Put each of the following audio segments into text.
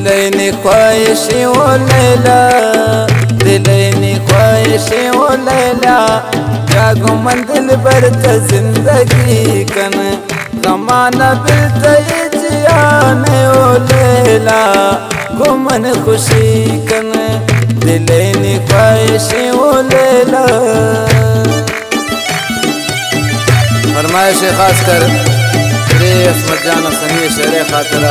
दिलैनी ख्वाहिशी ओ लैला, दिलैनी ख्वाहिशी ओ लैला, जागो मन दिल बरत जिंदगी कन, कमाना बिलत जियाने ओ लैला, गुमन खुशी कन, दिलैनी ख्वाहिशी ओ लैला। फरमाइश खास कर रे असमत जान सनी शेर खातरा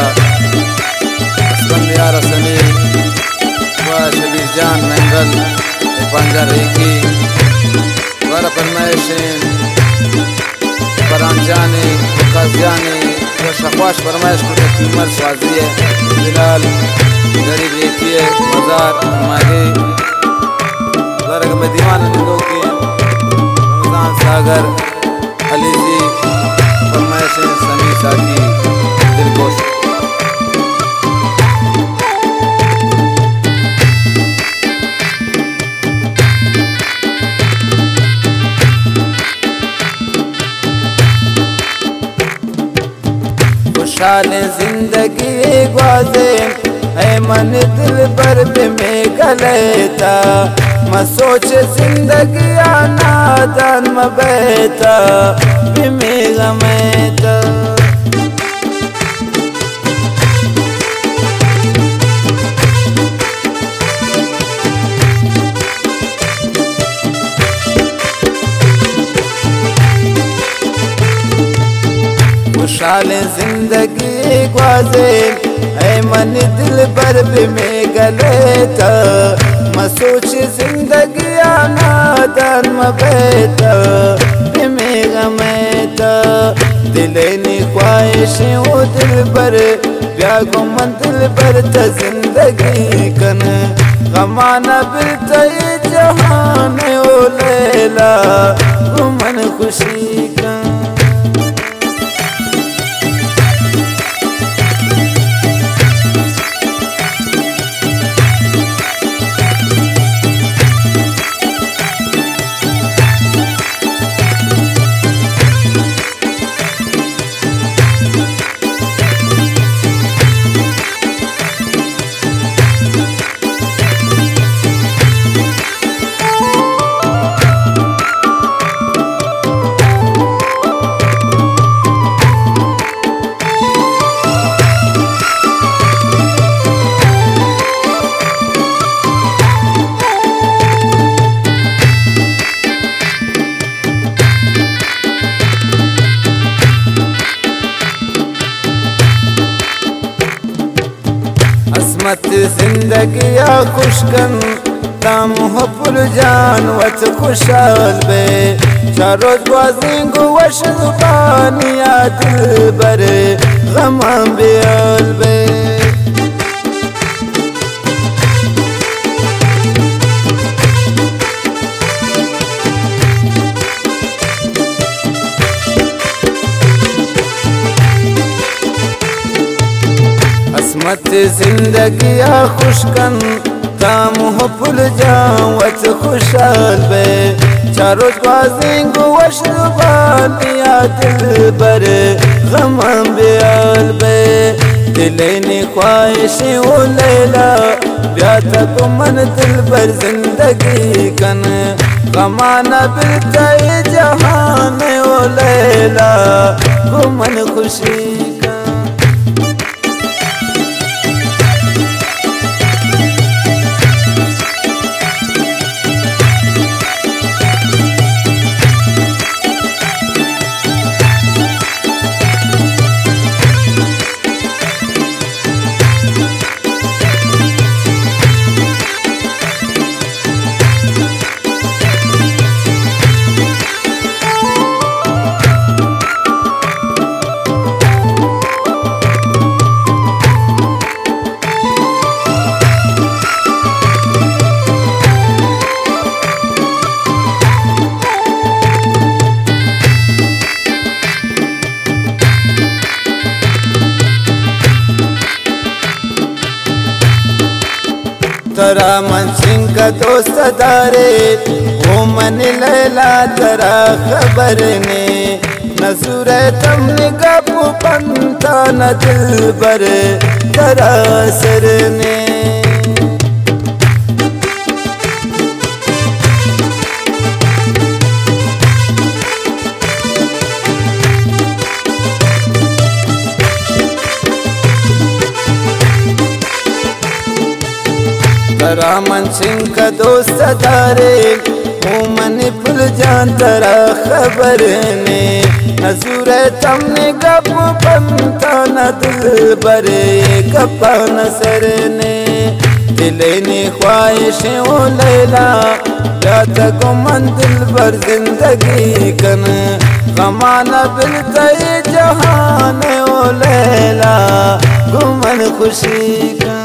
यार सनी व शबीर जान मंगल पंजर की वाला फरमाइश फरान जाने खास जाने व शख्वाश फरमाइश को तकमील स्वाजी है बिलाल गरीब रेखी है मजार मागे दरग में दीवान लोगों के रमजान सागर अलीजी फरमाइश सनी साथी दिलकोश। खुशहाल जिंदगी ग्वाजे है मन दिल पर में गलेता, मैं सोच जिंदगी आना दान में बैठा में गमेता। खुशहाल जिंदगी ग्वाजे है मन दिल पर में गलेता, मैं सोच जिंदगी आना दान में बैठा में गमेता। दिलैनी ख्वाहिशें ओ दिल पर प्यागो मन दिल पर जिंदगी कन, कमाना बिलता जहान ओ लैला, गुमन खुशी कन। असमत जिंदगी खुशकन ताम हो पुल जान वच खुशहाल बे, चारोज बाजिंगो वश जुबानिया दिल बरे गमा बेल बे। असमत जिंदगी खुशकन ताम हो पुल जाऊं वच खुशहाल बे, चारों बाजिंगो वश जुबानिया दिल बरे गमा बेल बे। दिलैनी ख्वाहिशें ओ लैला, ब्याता को मन दिल पर जिंदगी कन, कमाना बिलता जहान ओ लैला, गुमन खुशी कन। तरा मन सिंह का दोस्त दारे वो मन लैला तरा खबर ने, नजूर तमने गपु पंता न दिल बर तरा सरने तरा मन सिंह का दोस्त दारे मन पुल जान तरा खबर ने नजूर तमने गप पंता न दिल बरे गपा नसर ने दिले ने ख्वाहिशें ओ लैला या तक मन दिल बर जिंदगी कन गमाना बिलते जहान ओ लैला गुमन खुशी का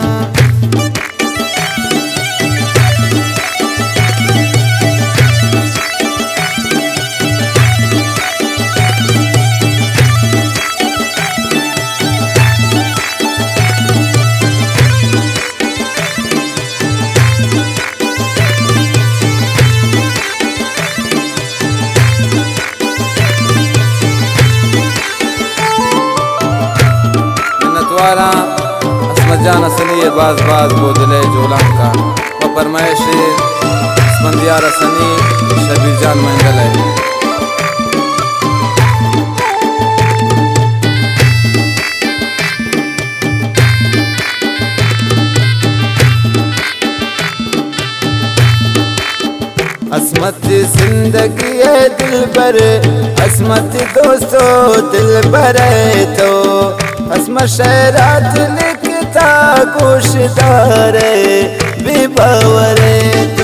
असमजान असली बाज बाज बोदले जोलान का व फरमाइश स्पंदियार असनी शबीर जान मंगल है असमत जिंदगी है दिल पर असमत दोस्तों दिल पर है तो असमत शहरात लिखता कोशदार बेबावर तो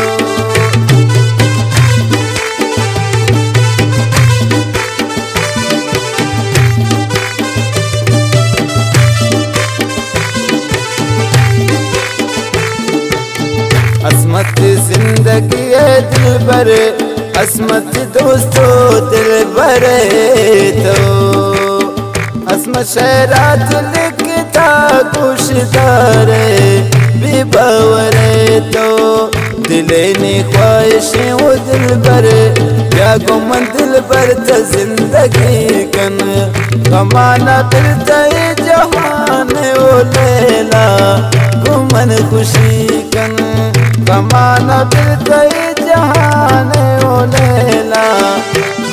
असमत जिंदगी है दिल पर असमत दोस्तों दिल पर तो असमत शहरात लिखता कुशदार बेबावर तो दिले ने ख्वाहिशें वो दिल पर या गुमन दिल पर त जिंदगी कन कमाना फिरता जहान ओ लैला गुमन खुशी कन कमाना फिरता जहान ओ लैला